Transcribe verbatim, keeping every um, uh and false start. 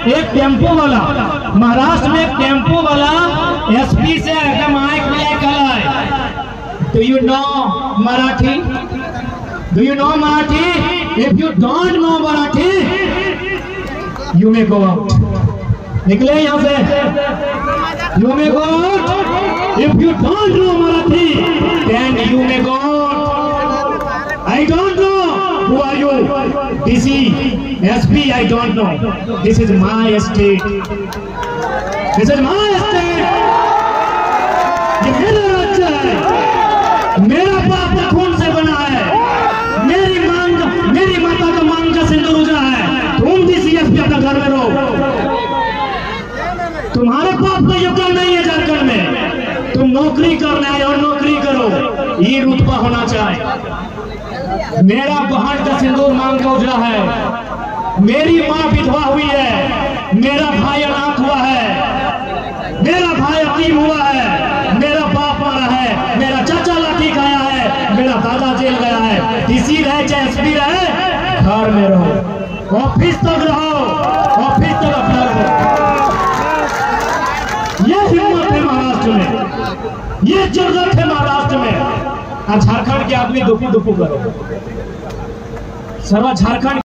एक टेम्पो वाला महाराष्ट्र में एक टेम्पो वाला एसपी से एकदम आंख मिलाए कल है। Do you know Marathi? Do you know Marathi? If you don't know Marathi you may go out. निकले यहाँ से। You may go out. If you don't know Marathi then you may go out. I don't know who are you? D C, S P, I don't know. This is my state. This is my state. ये मेरा राज्य है। मेरा बाप खून से बना है। मेरी मांग, मेरी माता का मांग का सिंदूर उजा है। तुम D C, S P अपना घर में रहो। तुम्हारे बाप का योगदान नहीं है झारखंड में। तुम नौकरी करना है और नौकरी करो। ये रुतबा होना चाहिए। मेरा बहन का सिंदूर मांग का उजला है। मेरी माँ विधवा हुई है। मेरा भाई अनाथ हुआ है। मेरा भाई यतीम हुआ है। मेरा बाप मारा है। मेरा चाचा लाठी खाया है। मेरा दादा जेल गया है। डीसी रहे चाहे एसपी रहे, घर में रहो। ऑफिस तक रहो। ऑफिस तक अपना रहो। ये हिम्मत है महाराष्ट्र में। ये जरूरत है महाराष्ट्र में। झारखंड के आदमी दुपू दुपू करो। सर्व झारखंड